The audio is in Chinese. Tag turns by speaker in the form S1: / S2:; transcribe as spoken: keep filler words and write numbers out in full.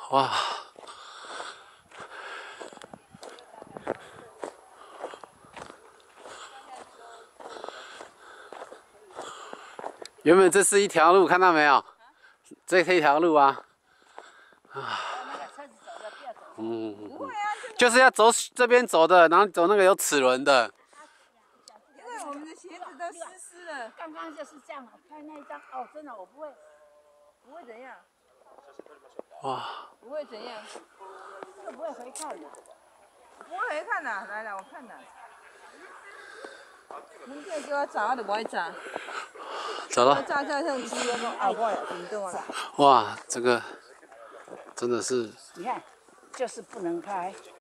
S1: 哇！原本这是一条路，看到没有？这是一条路啊。啊。嗯。就是要走这边走的，然后走那个有齿轮的。
S2: 因为我们的鞋子都湿湿的。
S3: 刚刚就是这样，拍那一张哦，真的我不会，
S2: 不会怎样。
S1: 哇。
S2: 不会怎样。
S3: 这个不会回看的。
S2: 不会回看呐，来来，我看呐。明天给我找，我就不会找。
S1: 走了。
S2: 照照相机，我讲啊，我运动啊。
S1: 哇，这个真的是。
S3: 你看，就是不能开。